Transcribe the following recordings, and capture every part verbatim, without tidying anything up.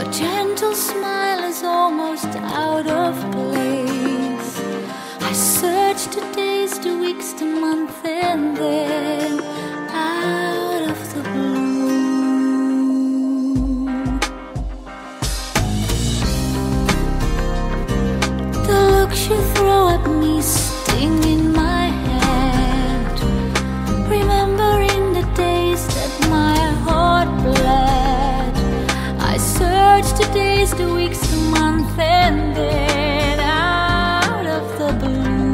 gentle smile is almost out of place. I search to days, to weeks, to months, and then out of the blue, the looks you throw at me sting in my head, remembering the days that my heart bled. I search to days, to weeks, to months, and then out of the blue,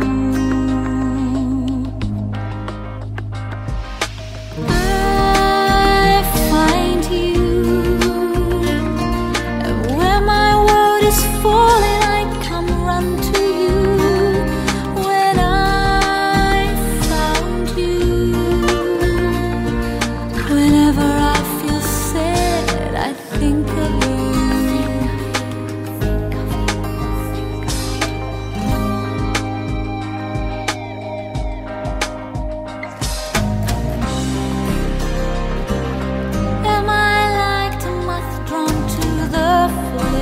I find you. And when my world is falling, I come run to you. When I found you, whenever I feel sad, I think of you. Am I like a moth drawn to the flame?